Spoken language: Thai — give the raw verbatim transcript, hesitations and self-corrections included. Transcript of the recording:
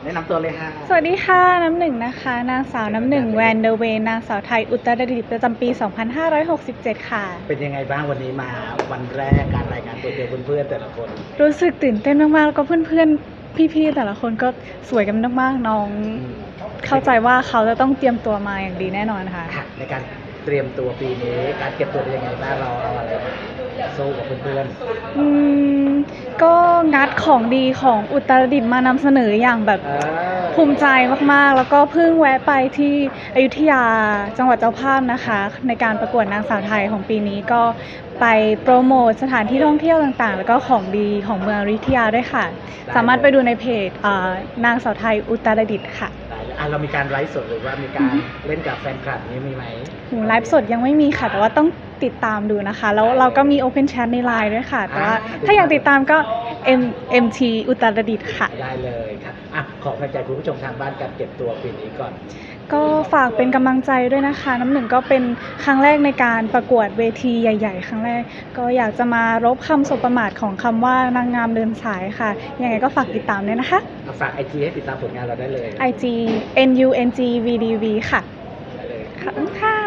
นะนำตัวเลยฮะสวัสดีค่ะน้ำหนึ่งนะคะนางสาวน้ำหนึ่งแวนเดอร์เวนนางสาวไทยอุตรดิตถ์ประจำปี สองพันห้าร้อยหกสิบเจ็ด ค่ะเป็นยังไงบ้างวันนี้มาวันแรกการรายงานตัวเจอเพื่อนๆแต่ละคนรู้สึกตื่นเต้นมากๆแล้วก็เพื่อนๆพี่ๆแต่ละคนก็สวยกันมากๆน้องอืมเข้าใจว่าเขาจะต้องเตรียมตัวมาอย่างดีแน่นอนค่ะค่ะในการเตรียมตัวปีนี้การเก็บตัวเป็นยังไงบ้างเราเอาอะไรมาสู้กับเพื่อนอืมก็งัดของดีของอุตรดิตถ์มานำเสนออย่างแบบๆเออภูมิใจมากๆ แล้วก็เพิ่งแวะไปที่อยุธยาจังหวัดเจ้าภาพนะคะ ในการประกวดนางสาวไทยของปีนี้ก็ไปโปรโมทสถานที่ท่องเที่ยวต่างๆ แล้วก็ของดีของเมืองอยุธยาด้วยค่ะ สามารถไปดูในเพจเอ่อนางสาวไทยอุตรดิตถ์ค่ะได้เลยอ่ะเรามีการไลฟ์สดหรือว่ามีการเล่นกับแฟนคลับนี้มีไหมหนูไลฟ์สดยังไม่มีค่ะ แต่ว่าต้องติดตามดูนะคะ แล้วเราก็มี Open Chat ใน ไลน์ ด้วยค่ะ แต่ว่าถ้าอยากติดตามก็ M เอ็ม ที อุตรดิตถ์ค่ะได้เลยครับอ่ะขอกำลังใจคุณผู้ชมทางบ้านการเก็บตัวปีนี้ก่อนก็ฝากเป็นกำลังใจด้วยนะคะ น้ำหนึ่งก็เป็นครั้งแรกในการประกวดเวทีใหญ่ๆ ครั้งแรก ก็อยากจะมารบคำสบประมาทของคำว่านางงามเดินสายค่ะ ยังไงก็ฝากติดตามด้วยนะคะเอาฝากไอจีให้ติดตามผลงานเราได้เลยไอ จี เอ็น ยู เอ็น จี วี ดี วี ค่ะได้เลยขอบคุณค่ะ